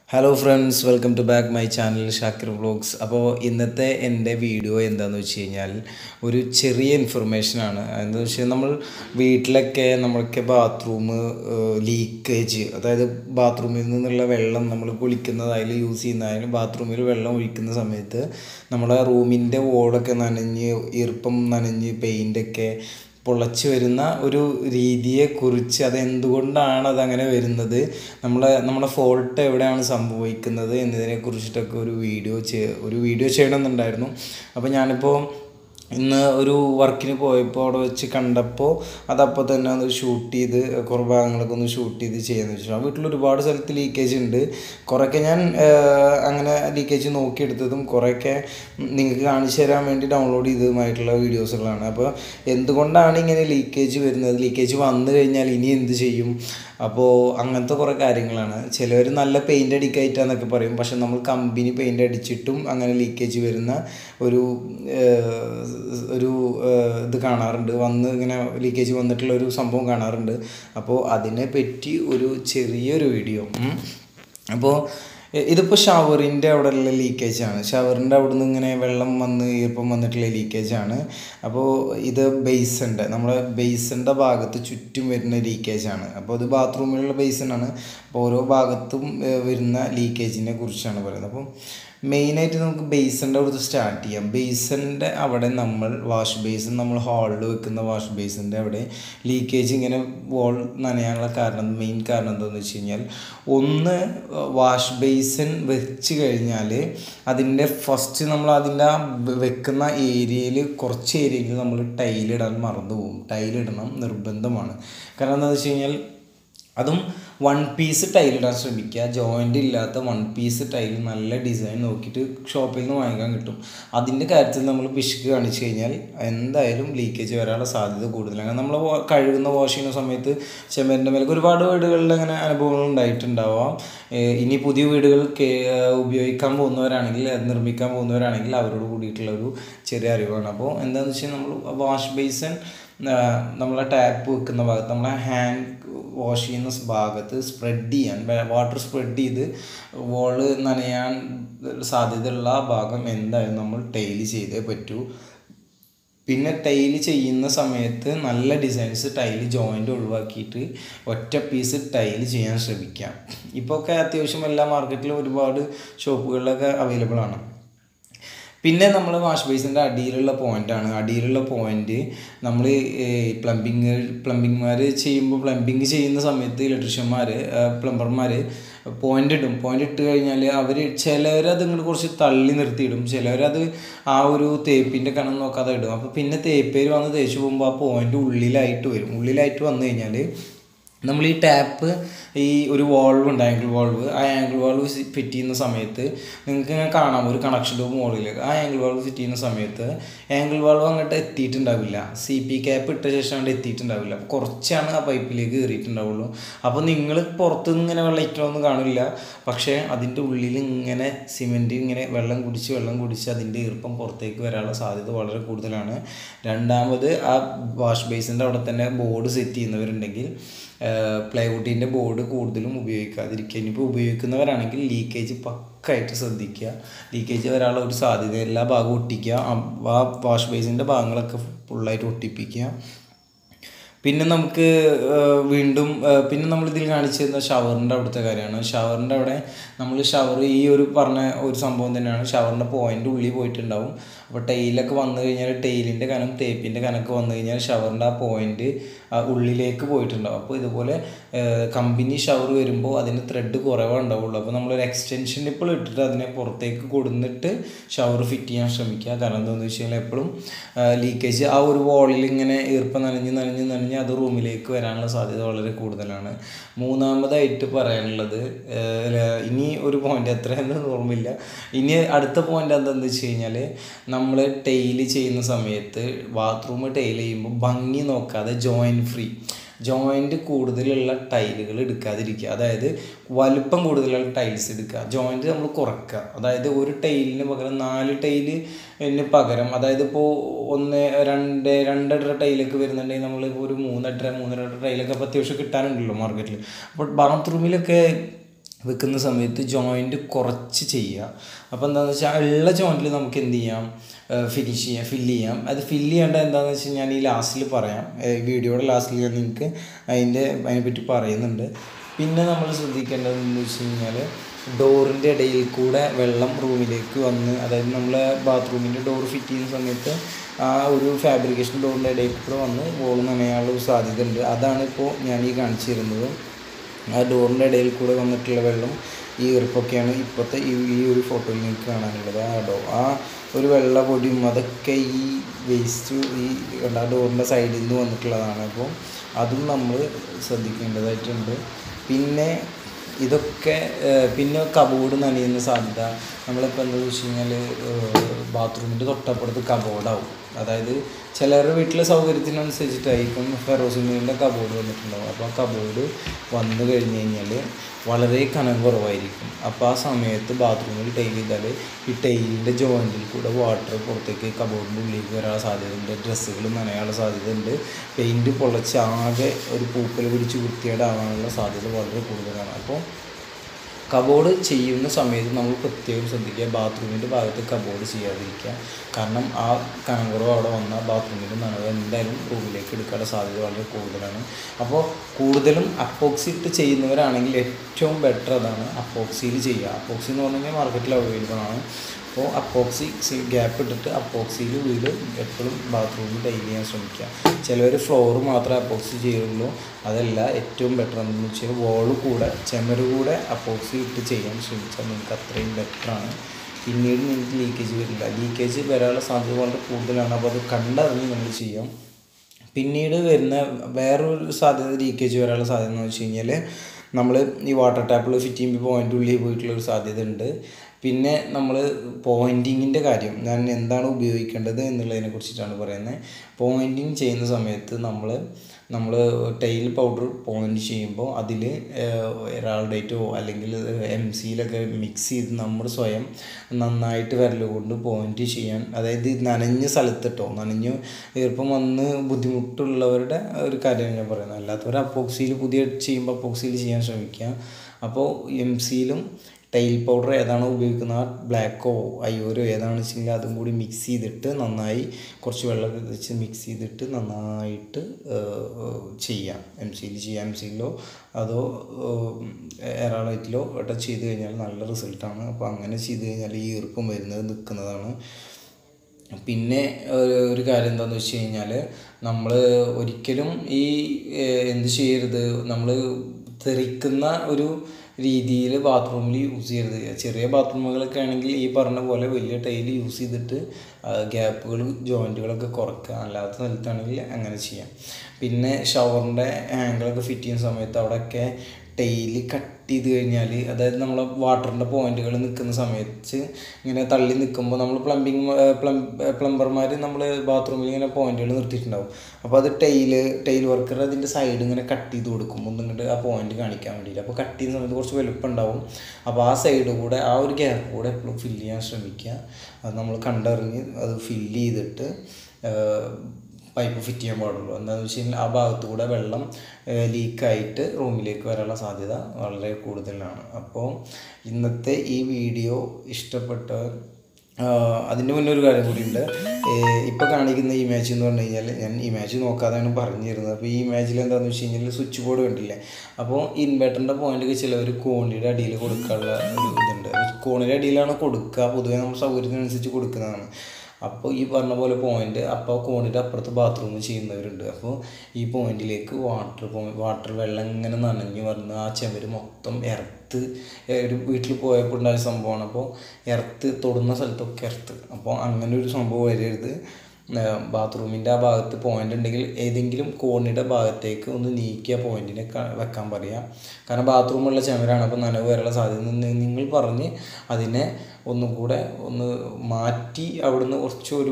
Hello friends, welcome to back my channel Shakir Vlogs. അപ്പോൾ ഇന്നത്തെ എൻ്റെ വീഡിയോ എന്താണെന്ന് വെച്ച് കഴിഞ്ഞാൽ ഒരു ചെറിയ ഇൻഫർമേഷനാണ്. എന്താണെന്ന് വെച്ചാൽ നമ്മൾ വീട്ടിലൊക്കെ നമ്മൾക്ക് ബാത്റൂം ലീക്കേജ്, അതായത് ബാത്റൂമിൽ നിന്നുള്ള വെള്ളം നമ്മൾ കുളിക്കുന്നതായാലും യൂസ് ചെയ്യുന്നതായാലും ബാത്റൂമിൽ വെള്ളം ഒഴിക്കുന്ന സമയത്ത് നമ്മുടെ റൂമിൻ്റെ വോളൊക്കെ നനഞ്ഞ് ഈർപ്പം നനഞ്ഞ് പെയിൻ്റൊക്കെ പൊളച്ച് വരുന്ന ഒരു രീതിയെക്കുറിച്ച്, അതെന്തുകൊണ്ടാണ് അതങ്ങനെ വരുന്നത്, നമ്മുടെ ഫോൾട്ട് എവിടെയാണ് സംഭവിക്കുന്നത് എന്നതിനെ കുറിച്ചിട്ടൊക്കെ ഒരു വീഡിയോ ചെയ്യണമെന്നുണ്ടായിരുന്നു. അപ്പോൾ ഞാനിപ്പോൾ ഇന്ന് ഒരു വർക്കിന് പോയപ്പോൾ അവിടെ വെച്ച് കണ്ടപ്പോൾ അതപ്പോൾ തന്നെ ഒന്ന് ഷൂട്ട് ചെയ്ത് കുറേ ഭാഗങ്ങളൊക്കെ ഒന്ന് ഷൂട്ട് ചെയ്ത് ചെയ്യാമെന്ന് വെച്ചു. ആ വീട്ടിൽ ഒരുപാട് സ്ഥലത്ത് ലീക്കേജ് ഉണ്ട്. കുറേയൊക്കെ ഞാൻ അങ്ങനെ ലീക്കേജ് നോക്കിയെടുത്തതും കുറേയൊക്കെ നിങ്ങൾക്ക് കാണിച്ചു തരാൻ വേണ്ടി ഡൗൺലോഡ് ചെയ്തതുമായിട്ടുള്ള വീഡിയോസുകളാണ്. അപ്പോൾ എന്തുകൊണ്ടാണ് ഇങ്ങനെ ലീക്കേജ് വരുന്നത്, ലീക്കേജ് വന്നു കഴിഞ്ഞാൽ ഇനി എന്ത് ചെയ്യും, അപ്പോൾ അങ്ങനത്തെ കുറേ കാര്യങ്ങളാണ്. ചിലവർ നല്ല പെയിൻ്റ് അടിക്കായിട്ടാന്നൊക്കെ പറയും, പക്ഷെ നമ്മൾ കമ്പനി പെയിൻ്റ് അടിച്ചിട്ടും അങ്ങനെ ലീക്കേജ് വരുന്ന ഒരു ഇത് കാണാറുണ്ട്, ഇങ്ങനെ ലീക്കേജ് വന്നിട്ടുള്ള ഒരു സംഭവം കാണാറുണ്ട്. അപ്പോൾ അതിനെ പറ്റി ഒരു ചെറിയൊരു വീഡിയോ. അപ്പോൾ ഇതിപ്പോൾ ഷവറിൻ്റെ അവിടെയുള്ള ലീക്കേജാണ്. ഷവറിൻ്റെ അവിടെ നിന്ന് ഇങ്ങനെ വെള്ളം വന്ന് ഈർപ്പം വന്നിട്ടുള്ള ലീക്കേജാണ്. അപ്പോൾ ഇത് നമ്മുടെ ബേസിൻ്റെ ഭാഗത്ത് ചുറ്റും വരുന്ന ലീക്കേജാണ്. അപ്പോൾ ഇത് ബാത്റൂമിലുള്ള ബേസിനാണ്. അപ്പോൾ ഓരോ ഭാഗത്തും വരുന്ന ലീക്കേജിനെ കുറിച്ചാണ് പറയുന്നത്. അപ്പം മെയിനായിട്ട് നമുക്ക് ബേസിൻ്റെ അവിടുത്തെ സ്റ്റാർട്ട് ചെയ്യാം. ബേസിൻ്റെ അവിടെ വാഷ് ബേസിൻ നമ്മൾ ഹാളിൽ വെക്കുന്ന വാഷ് ബേസിൻ്റെ അവിടെ ലീക്കേജ് ഇങ്ങനെ വോൾ നനയാനുള്ള മെയിൻ കാരണം എന്താണെന്ന് വെച്ച് കഴിഞ്ഞാൽ, ഒന്ന് വാഷ് ബേസിൻ വെച്ച് കഴിഞ്ഞാൽ അതിൻ്റെ ഫസ്റ്റ് നമ്മൾ അതിൻ്റെ വെക്കുന്ന ഏരിയയിൽ കുറച്ച് ഏരിയയിൽ നമ്മൾ ടൈലിടാൻ മറന്നു പോകും. ടൈലിടണം നിർബന്ധമാണ്. കാരണം എന്താണെന്ന് വെച്ച് കഴിഞ്ഞാൽ അതും 1 പീസ് ടൈലിടാൻ ശ്രമിക്കുക. ജോയിൻ്റ് ഇല്ലാത്ത 1 പീസ് ടൈൽ നല്ല ഡിസൈൻ നോക്കിയിട്ട് ഷോപ്പിൽ നിന്ന് വാങ്ങിക്കാൻ കിട്ടും. അതിൻ്റെ കാര്യത്തിൽ നമ്മൾ പിശുക്ക് കാണിച്ചു കഴിഞ്ഞാൽ എന്തായാലും ലീക്കേജ് വരാനുള്ള സാധ്യത കൂടുതലാണ്. നമ്മൾ കഴുകുന്ന വാഷ് ചെയ്യുന്ന സമയത്ത് ചെമ്മരിൻ്റെ മേലേക്ക് ഒരുപാട് വീടുകളിൽ അങ്ങനെ അനുഭവങ്ങൾ ഉണ്ടായിട്ടുണ്ടാവാം. ഇനി പുതിയ വീടുകൾ ഉപയോഗിക്കാൻ പോകുന്നവരാണെങ്കിൽ, നിർമ്മിക്കാൻ പോകുന്നവരാണെങ്കിൽ അവരോട് കൂടിയിട്ടുള്ള ഒരു ചെറിയ അറിവാണ്. അപ്പോൾ എന്താണെന്ന് വെച്ചാൽ നമ്മൾ വാഷ് ബേസിൻ നമ്മളെ ടാപ്പ് വെക്കുന്ന ഭാഗത്ത്, നമ്മളെ ഹാൻഡ് വാഷ് ചെയ്യുന്ന ഭാഗത്ത് വാട്ടർ സ്പ്രെഡ് ചെയ്ത് വോള് നനയാൻ സാധ്യതയുള്ള ഭാഗം എന്തായാലും നമ്മൾ ടൈല് ചെയ്തേ പറ്റൂ. പിന്നെ ടൈല് ചെയ്യുന്ന സമയത്ത് നല്ല ഡിസൈൻസ് ടൈല് ജോയിൻ്റ് ഒഴിവാക്കിയിട്ട് ഒറ്റ പീസ് ടൈല് ചെയ്യാൻ ശ്രമിക്കാം. ഇപ്പോൾ ഒക്കെ അത്യാവശ്യം എല്ലാ മാർക്കറ്റിലും ഒരുപാട് ഷോപ്പുകളിലൊക്കെ അവൈലബിൾ ആണ്. പിന്നെ നമ്മൾ വാഷ് ബേസിൻ്റെ അടിയിലുള്ള പോയിൻ്റ് നമ്മൾ പ്ലംബിങ്ങുമാർ ചെയ്യുമ്പോൾ, പ്ലംബിങ് ചെയ്യുന്ന സമയത്ത് പ്ലംബർമാർ പോയിൻ്റ് ഇട്ട് കഴിഞ്ഞാൽ ചിലവരത് ഇങ്ങോട്ട് കുറച്ച് തള്ളി നിർത്തിയിടും, ചിലവരത് ആ ഒരു തേപ്പിൻ്റെ കണം നോക്കാതെ ഇടും. അപ്പോൾ പിന്നെ തേപ്പേര് വന്ന് തേച്ച് പോകുമ്പോൾ ആ പോയിൻ്റ് ഉള്ളിലായിട്ട് വന്നു കഴിഞ്ഞാൽ നമ്മൾ ഈ ടാപ്പ്, ഈ ഒരു വാൾവ് ഉണ്ട്, ആംഗിൾ വാൾവ് ഫിറ്റ് ചെയ്യുന്ന സമയത്ത് നിങ്ങൾക്ക് ഇങ്ങനെ കാണാം ഒരു കണക്ഷൻ ട്യൂബ് മോഡലിലേക്ക്. ആ ആംഗിൾ വാൾവ് ഫിറ്റ് ചെയ്യുന്ന സമയത്ത് ആംഗിൾ വാൾവ് അങ്ങോട്ട് എത്തിയിട്ടുണ്ടാവില്ല, CP ക്യാപ്പ് ഇട്ട ശേഷം അങ്ങോട്ട് എത്തിയിട്ടുണ്ടാവില്ല. അപ്പോൾ കുറച്ചാണ് ആ പൈപ്പിലേക്ക് കയറിയിട്ടുണ്ടാവുള്ളൂ. അപ്പോൾ നിങ്ങൾ പുറത്തുനിന്ന് ഇങ്ങനെ വെള്ളം ഇറ്റൊന്നും കാണില്ല, പക്ഷേ അതിൻ്റെ ഉള്ളിൽ ഇങ്ങനെ സിമെൻറ്റ് ഇങ്ങനെ വെള്ളം കുടിച്ച് അതിൻ്റെ ഈർപ്പം പുറത്തേക്ക് വരാനുള്ള സാധ്യത വളരെ കൂടുതലാണ്. രണ്ടാമത്, ആ വാഷ് ബേസിൻ്റെ അവിടെ തന്നെ ബോർഡ് സെറ്റ് ചെയ്യുന്നവരുണ്ടെങ്കിൽ പ്ലൈവുഡിൻ്റെ ബോർഡ് കൂടുതലും ഉപയോഗിക്കാതിരിക്കുക. ഇനിയിപ്പോൾ ഉപയോഗിക്കുന്നവരാണെങ്കിൽ ലീക്കേജ് പക്കായിട്ട് ശ്രദ്ധിക്കുക. ലീക്കേജ് വരാനുള്ള ഒരു സാധ്യത, എല്ലാ ഭാഗവും ഒട്ടിക്കുക, ആ വാഷ് ബേസിൻ്റെ ഭാഗങ്ങളൊക്കെ ഫുള്ളായിട്ട് ഒട്ടിപ്പിക്കുക. പിന്നെ നമുക്ക് പിന്നെ നമ്മളിതിൽ കാണിച്ചു തരുന്ന ഷവറിൻ്റെ അവിടുത്തെ കാര്യമാണ്. ഷവറിൻ്റെ അവിടെ ഈ പറഞ്ഞ ഒരു സംഭവം തന്നെയാണ്. ഷവറിൻ്റെ പോയിൻ്റ് ഉള്ളിൽ പോയിട്ടുണ്ടാവും. അപ്പോൾ ടൈലൊക്കെ വന്നു കഴിഞ്ഞാൽ, ടൈലിൻ്റെ കനം തേപ്പിൻ്റെ കനക്ക് വന്നു കഴിഞ്ഞാൽ ഷവറിൻ്റെ ആ പോയിൻ്റ് ഉള്ളിലേക്ക് പോയിട്ടുണ്ടാവും. അപ്പോൾ ഇതുപോലെ കമ്പനി ഷവർ വരുമ്പോൾ അതിന് ത്രെഡ് കുറവേ ഉണ്ടാവുള്ളൂ. അപ്പോൾ നമ്മളൊരു എക്സ്റ്റൻഷൻ ഇപ്പോൾ ഇട്ടിട്ട് അതിനെ പുറത്തേക്ക് കൊടുന്നിട്ട് ഷവർ ഫിറ്റ് ചെയ്യാൻ ശ്രമിക്കുക. കാരണം എന്താണെന്ന് വെച്ച് കഴിഞ്ഞാൽ എപ്പോഴും ലീക്കേജ് ആ ഒരു വാളിൽ ഇങ്ങനെ ഈർപ്പം നനഞ്ഞ് അത് റൂമിലേക്ക് വരാനുള്ള സാധ്യത വളരെ കൂടുതലാണ്. മൂന്നാമതായിട്ട് പറയാനുള്ളത്, ഇനി ഒരു പോയിൻ്റ് എത്രയെന്ന് ഓർമ്മയില്ല, ഇനി അടുത്ത പോയിൻ്റ് എന്താണെന്ന് വെച്ച് കഴിഞ്ഞാൽ, നമ്മൾ ടൈല് ചെയ്യുന്ന സമയത്ത് ബാത്റൂം ടൈല് ചെയ്യുമ്പോൾ ഭംഗി നോക്കാതെ ജോയിൻ്റ് കൂടുതലുള്ള ടൈലുകൾ എടുക്കാതിരിക്കുക. അതായത് വലുപ്പം കൂടുതലുള്ള ടൈൽസ് എടുക്കുക, ജോയിൻ്റ് നമ്മൾ കുറയ്ക്കുക. അതായത് ഒരു ടൈലിന് പകരം 4 ടൈലിന് പകരം, അതായത് ഇപ്പോൾ 2.5 ടൈലൊക്കെ വരുന്നുണ്ടെങ്കിൽ നമ്മളിപ്പോൾ ഒരു 3.5 ടൈലൊക്കെ അപ്പോൾ അത്യാവശ്യം കിട്ടാനുണ്ടല്ലോ മാർക്കറ്റിൽ. അപ്പോൾ ബാത്റൂമിലൊക്കെ വെക്കുന്ന സമയത്ത് ജോയിൻറ്റ് കുറച്ച് ചെയ്യുക. അപ്പോൾ എന്താണെന്ന് വെച്ചാൽ ഉള്ള ജോയിൻറ്റിൽ നമുക്ക് എന്ത് ചെയ്യാം, ഫില്ല് ചെയ്യാം. അത് ഫില്ല് ചെയ്യേണ്ട എന്താണെന്ന് വെച്ചാൽ ഞാൻ ഈ ലാസ്റ്റിൽ പറയാം, വീഡിയോയുടെ ലാസ്റ്റിൽ ഞാൻ നിങ്ങൾക്ക് അതിനെപ്പറ്റി പറയുന്നുണ്ട്. പിന്നെ നമ്മൾ ശ്രദ്ധിക്കേണ്ടതെന്ന് വെച്ച് കഴിഞ്ഞാൽ ഡോറിൻ്റെ ഇടയിൽ കൂടെ വെള്ളം റൂമിലേക്ക് വന്ന്, അതായത് നമ്മൾ ബാത്റൂമിൻ്റെ ഡോർ ഫിറ്റ് ചെയ്യുന്ന സമയത്ത് ആ ഒരു ഫാബ്രിക്കേഷൻ ഡോറിൻ്റെ ഇടയിൽ കൂടെ വന്ന് വോൾ നനയാനുള്ള ഒരു സാധ്യത ഉണ്ട്. അതാണ് ഇപ്പോൾ ഞാൻ ഈ കാണിച്ചു തരുന്നത്. ആ ഡോറിൻ്റെ ഇടയിൽ കൂടെ വന്നിട്ടുള്ള വെള്ളം, ഈ ഈർപ്പൊക്കെയാണ് ഇപ്പോഴത്തെ ഈ ഒരു ഫോട്ടോയിൽ നിങ്ങൾക്ക് കാണാനുള്ളത്. ആ ഒരു വെള്ള പൊടിയും അതൊക്കെ ഈ വേസ്റ്റ് ഈ ഡോറിൻ്റെ സൈഡിൽ നിന്ന് വന്നിട്ടുള്ളതാണ്. അപ്പോൾ അതും നമ്മൾ ശ്രദ്ധിക്കേണ്ടതായിട്ടുണ്ട്. പിന്നെ ഇതൊക്കെ പിന്നെ കബോർഡ് നനയുന്ന സാധ്യത. നമ്മളിപ്പോൾ എന്താണെന്ന് വെച്ച് കഴിഞ്ഞാൽ ബാത്റൂമിൻ്റെ തൊട്ടപ്പുറത്ത് കബോർഡാവും. അതായത് ചിലരുടെ വീട്ടിലെ സൗകര്യത്തിനനുസരിച്ചിട്ടായിരിക്കും ഫെറോസിമീൻ്റെ കബോർഡ് വന്നിട്ടുണ്ടാവും. അപ്പോൾ ആ കബോർഡ് വന്നു കഴിഞ്ഞ് കഴിഞ്ഞാൽ വളരെ കനം കുറവായിരിക്കും. അപ്പോൾ ആ സമയത്ത് ബാത്റൂമിൽ ടൈൽ ചെയ്താൽ ഈ ടൈലിൻ്റെ ജോയിൻറ്റിൽ കൂടെ വാട്ടർ പുറത്തേക്ക് കബോർഡിൻ്റെ ഉള്ളിലേക്ക് വരാനുള്ള സാധ്യതയുണ്ട്. ഡ്രസ്സുകൾ നനയാനുള്ള സാധ്യതയുണ്ട്. പെയിൻറ്റ് പൊളച്ച് ആകെ ഒരു പൂപ്പൽ പിടിച്ച് വൃത്തികേടാവാനുള്ള സാധ്യത വളരെ കൂടുതലാണ്. അപ്പോൾ കബോർഡ് ചെയ്യുന്ന സമയത്ത് നമ്മൾ പ്രത്യേകം ശ്രദ്ധിക്കുക, ബാത്റൂമിൻ്റെ ഭാഗത്ത് കബോർഡ് ചെയ്യാതിരിക്കുക. കാരണം ആ കനം കുറവ് അവിടെ വന്നാൽ ബാത്റൂമിൻ്റെ നനവ് എന്തായാലും റൂമിലേക്ക് എടുക്കാനുള്ള സാധ്യത വളരെ കൂടുതലാണ്. അപ്പോൾ കൂടുതലും അപ്പോക്സി ഇട്ട് ചെയ്യുന്നവരാണെങ്കിൽ ഏറ്റവും ബെറ്റർ അതാണ്, അപ്പോക്സിയിൽ ചെയ്യുക. അപ്പോക്സി എന്ന് പറഞ്ഞു കഴിഞ്ഞാൽ മാർക്കറ്റിൽ അവൈലബിൾ ആണ്. അപ്പോൾ അപ്പോക്സി ഗ്യാപ്പ് ഇട്ടിട്ട് അപ്പോക്സിയിൽ വീട് എപ്പോഴും ബാത്റൂമിൽ ടൈൽ ചെയ്യാൻ ശ്രമിക്കുക. ചിലവർ ഫ്ലോർ മാത്രമേ അപ്പോക്സി ചെയ്യുള്ളൂ. അതല്ല, ഏറ്റവും ബെറ്റർ എന്താണെന്ന് വെച്ചാൽ വോള് കൂടെ ചുമര് കൂടെ അപ്പോക്സി ഇട്ട് ചെയ്യാൻ ശ്രമിച്ചാൽ നിങ്ങൾക്ക് അത്രയും ബെറ്ററാണ്. പിന്നീട് നിങ്ങൾക്ക് ലീക്കേജ് വരില്ല. ലീക്കേജ് വരാനുള്ള സാധ്യത വളരെ കൂടുതലാണ്. അപ്പോൾ അത് കണ്ടറിഞ്ഞ് നമ്മൾ ചെയ്യാം. പിന്നീട് വരുന്ന വേറൊരു സാധ്യത, ലീക്കേജ് വരാനുള്ള സാധ്യത എന്ന് വെച്ച് കഴിഞ്ഞാൽ നമ്മൾ ഈ വാട്ടർ ടാപ്പിൽ ഫിറ്റ് ചെയ്യുമ്പോൾ പോയിൻ്റ് ഉള്ളിൽ പോയിട്ടുള്ളൊരു സാധ്യത ഉണ്ട്. പിന്നെ നമ്മൾ പോയിൻറ്റിങ്ങിൻ്റെ കാര്യം, ഞാൻ എന്താണ് ഉപയോഗിക്കേണ്ടത് എന്നുള്ളതിനെ കുറിച്ചിട്ടാണ് പറയുന്നത്. പോയിൻറ്റിങ് ചെയ്യുന്ന സമയത്ത് നമ്മൾ ടൈൽ പൗഡർ പോയിൻറ്റ് ചെയ്യുമ്പോൾ അതിൽ എറാൾഡേറ്റോ അല്ലെങ്കിൽ MCയിലൊക്കെ മിക്സ് ചെയ്ത് നമ്മൾ സ്വയം നന്നായിട്ട് വിരൽ കൊണ്ട് പോയിൻറ്റ് ചെയ്യാൻ, അതായത് നനഞ്ഞ സ്ഥലത്തിട്ടോ, നനഞ്ഞ് ഈർപ്പം വന്ന് ബുദ്ധിമുട്ടുള്ളവരുടെ ഒരു കാര്യമാണ് ഞാൻ പറയുന്നത്. അല്ലാത്തവർ അപ്പോക്സിയിൽ പുതിയ ചെയ്യുമ്പോൾ അപ്പോക്സിയിൽ ചെയ്യാൻ ശ്രമിക്കുക. അപ്പോൾ MCയിലും ടൈൽ പൗഡർ ഏതാണോ ഉപയോഗിക്കുന്നത്, ബ്ലാക്കോ അയ്യോരോ ഏതാണെന്ന് വെച്ചെങ്കിൽ അതും കൂടി മിക്സ് ചെയ്തിട്ട് നന്നായി കുറച്ച് വെള്ളമൊക്കെ വെച്ച് മിക്സ് ചെയ്തിട്ട് നന്നായിട്ട് ചെയ്യാം. MCയിലോ അതോ എറാളൈറ്റിലോ ടച്ച് ചെയ്ത് കഴിഞ്ഞാൽ നല്ല റിസൾട്ടാണ്. അപ്പോൾ അങ്ങനെ ചെയ്ത് കഴിഞ്ഞാൽ ഈ ഈർപ്പം വരുന്നത് നിൽക്കുന്നതാണ്. പിന്നെ ഒരു കാര്യം എന്താണെന്ന് വെച്ച് കഴിഞ്ഞാൽ നമ്മൾ ഒരിക്കലും ഈ എന്ത് ചെയ്യരുത്, നമ്മൾ തെറിക്കുന്ന ഒരു രീതിയിൽ ബാത്റൂമിൽ യൂസ് ചെയ്യരുത്. ചെറിയ ബാത്റൂമുകളൊക്കെ ആണെങ്കിൽ ഈ പറഞ്ഞ പോലെ വലിയ ടൈൽ യൂസ് ചെയ്തിട്ട് ഗ്യാപ്പുകൾ ജോയിൻറ്റുകളൊക്കെ കുറക്കുക. അല്ലാത്ത സ്ഥലത്താണെങ്കിൽ അങ്ങനെ ചെയ്യാം. പിന്നെ ഷവറിൻ്റെ ആംഗിളൊക്കെ ഫിറ്റ് ചെയ്യുന്ന സമയത്ത് അവിടെയൊക്കെ ടൈൽ കട്ട് ചെയ്ത് കഴിഞ്ഞാൽ, അതായത് നമ്മൾ വാട്ടറിൻ്റെ പോയിൻറ്റുകൾ നിൽക്കുന്ന സമയത്ത് ഇങ്ങനെ തള്ളി നിൽക്കുമ്പോൾ നമ്മൾ പ്ലംബർമാർ നമ്മൾ ബാത്റൂമിൽ ഇങ്ങനെ പോയിൻറ്റുകൾ നിർത്തിയിട്ടുണ്ടാവും. അപ്പോൾ അത് ടൈൽ വർക്കർ അതിൻ്റെ സൈഡ് ഇങ്ങനെ കട്ട് ചെയ്ത് കൊടുക്കും, ഒന്നിങ്ങോട്ട് ആ പോയിൻറ്റ് കാണിക്കാൻ വേണ്ടിയിട്ട്. അപ്പോൾ കട്ട് ചെയ്യുന്ന സമയത്ത് കുറച്ച് വലുപ്പം ഉണ്ടാവും. അപ്പോൾ ആ സൈഡ് കൂടെ ആ ഒരു ഗ്യാപ്പ് കൂടെ എപ്പോഴും ഫില്ല് ചെയ്യാൻ ശ്രമിക്കുക. അത് നമ്മൾ കണ്ടറിഞ്ഞ് അത് ഫില്ല് ചെയ്തിട്ട് പൈപ്പ് ഫിറ്റ് ചെയ്യാൻ പാടുള്ളൂ. എന്താണെന്ന് വെച്ച് കഴിഞ്ഞാൽ ആ ഭാഗത്തു കൂടെ വെള്ളം ലീക്കായിട്ട് റൂമിലേക്ക് വരാനുള്ള സാധ്യത വളരെ കൂടുതലാണ്. അപ്പോൾ ഇന്നത്തെ ഈ വീഡിയോ ഇഷ്ടപ്പെട്ടവർ, അതിൻ്റെ മുന്നേ ഒരു കാര്യം കൂടിയുണ്ട്. ഇപ്പോൾ കാണിക്കുന്ന ഇമേജ് എന്ന് പറഞ്ഞു കഴിഞ്ഞാൽ ഞാൻ ഇമേജ് നോക്കാതെയാണ് പറഞ്ഞു തരുന്നത്. അപ്പോൾ ഈ ഇമേജിൽ എന്താണെന്ന് വെച്ച് കഴിഞ്ഞാൽ സ്വിച്ച് ബോർഡ് കണ്ടില്ലേ. അപ്പോൾ ഇൻവെർട്ടറിൻ്റെ പോയിൻ്റ് ചിലവർ കോണിയുടെ അടിയിൽ കൊടുക്കാനുള്ള ഒരു ഇതുണ്ട്. കോണിയുടെ അടിയിലാണ് കൊടുക്കുക, പൊതുവേ നമ്മൾ സൗകര്യത്തിനനുസരിച്ച് കൊടുക്കുന്നതാണ്. അപ്പോൾ ഈ പറഞ്ഞ പോലെ പോയിൻ്റ്, അപ്പോൾ കോണിൻ്റെ അപ്പുറത്ത് ബാത്റൂം ചെയ്യുന്നവരുണ്ട്. അപ്പോൾ ഈ പോയിൻറ്റിലേക്ക് വാട്ടർ വെള്ളം ഇങ്ങനെ നനഞ്ഞ് വന്ന് ആ ചുമര് മൊത്തം എർത്ത്, ഒരു വീട്ടിൽ പോയപ്പോൾ ഉണ്ടായ സംഭവമാണ്. അപ്പോൾ എർത്ത് തൊടുന്ന സ്ഥലത്തൊക്കെ എർത്ത്. അപ്പോൾ അങ്ങനെ ഒരു സംഭവം വരരുത്. ബാത്റൂമിൻ്റെ ആ ഭാഗത്ത് പോയിൻ്റ് ഉണ്ടെങ്കിൽ ഏതെങ്കിലും കോണിയുടെ ഭാഗത്തേക്ക് ഒന്ന് നീക്കിയ പോയിൻറ്റിനെ വെക്കാൻ പറയുക. കാരണം ബാത്റൂമുള്ള ചുമരാണ്, അപ്പോൾ നനവ് വരാനുള്ള സാധ്യത നിങ്ങൾ പറഞ്ഞ് അതിനെ ഒന്നും കൂടെ ഒന്ന് മാറ്റി അവിടുന്ന് കുറച്ച് ഒരു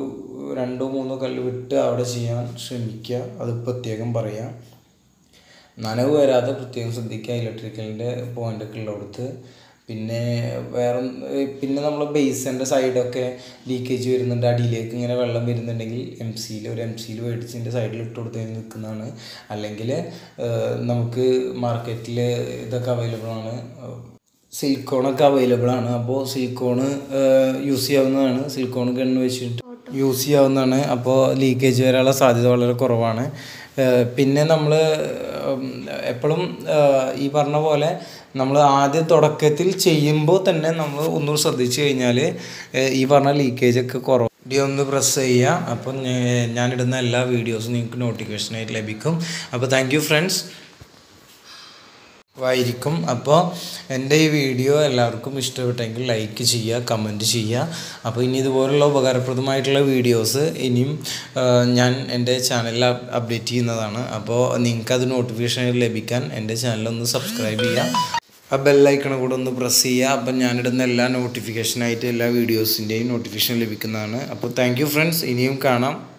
2-3 കല്ല് വിട്ട് അവിടെ ചെയ്യാൻ ശ്രമിക്കുക. അത് പ്രത്യേകം പറയാം. നനവ് വരാതെ പ്രത്യേകം ശ്രദ്ധിക്കുക. ഇലക്ട്രിക്കലിൻ്റെ പോയിൻ്റൊക്കെ ഉള്ളിടത്ത് പിന്നെ വേറെ പിന്നെ നമ്മൾ ബേസിൻ്റെ സൈഡൊക്കെ ലീക്കേജ് വരുന്നുണ്ട്, അടിയിലേക്ക് ഇങ്ങനെ വെള്ളം വരുന്നുണ്ടെങ്കിൽ ഒരു എം സിയിൽ മേടിച്ചതിൻ്റെ സൈഡിൽ ഇട്ട് കൊടുത്ത് നിൽക്കുന്നതാണ്. അല്ലെങ്കിൽ നമുക്ക് മാർക്കറ്റിൽ ഇതൊക്കെ അവൈലബിൾ ആണ്, സിലിക്കോണൊക്കെ അവൈലബിൾ ആണ്. അപ്പോൾ സിലിക്കോണ് യൂസ് ചെയ്യാവുന്നതാണ്, സിലിക്കോൺ ഗണ്ണ് വെച്ചിട്ട് യൂസ് ചെയ്യാവുന്നതാണ്. അപ്പോൾ ലീക്കേജ് വരാനുള്ള സാധ്യത വളരെ കുറവാണ്. പിന്നെ നമ്മൾ എപ്പോഴും ഈ പറഞ്ഞ പോലെ നമ്മൾ ആദ്യം തുടക്കത്തിൽ ചെയ്യുമ്പോൾ തന്നെ നമ്മൾ ഒന്നുകൂടി ശ്രദ്ധിച്ചു കഴിഞ്ഞാൽ ഈ പറഞ്ഞ ലീക്കേജൊക്കെ കുറവ്. ഒന്ന് പ്രസ് ചെയ്യുക. അപ്പം ഞാനിടുന്ന എല്ലാ വീഡിയോസും നിങ്ങൾക്ക് നോട്ടിഫിക്കേഷനായിട്ട് ലഭിക്കും. അപ്പോൾ താങ്ക് യു ഫ്രണ്ട്സ് ആയിരിക്കും. അപ്പോൾ എൻ്റെ ഈ വീഡിയോ എല്ലാവർക്കും ഇഷ്ടപ്പെട്ടെങ്കിൽ ലൈക്ക് ചെയ്യുക, കമൻറ്റ് ചെയ്യുക. അപ്പോൾ ഇനി ഇതുപോലുള്ള ഉപകാരപ്രദമായിട്ടുള്ള വീഡിയോസ് ഇനിയും ഞാൻ എൻ്റെ ചാനലിൽ അപ്ഡേറ്റ് ചെയ്യുന്നതാണ്. അപ്പോൾ നിങ്ങൾക്കത് നോട്ടിഫിക്കേഷൻ ലഭിക്കാൻ എൻ്റെ ചാനലൊന്ന് സബ്സ്ക്രൈബ് ചെയ്യുക, ആ ബെല്ലൈക്കണ കൂടെ ഒന്ന് പ്രസ് ചെയ്യുക. അപ്പം ഞാനിടുന്ന എല്ലാ നോട്ടിഫിക്കേഷനായിട്ട് എല്ലാ വീഡിയോസിൻ്റെയും നോട്ടിഫിക്കേഷൻ ലഭിക്കുന്നതാണ്. അപ്പോൾ താങ്ക് യു ഫ്രണ്ട്സ്, ഇനിയും കാണാം.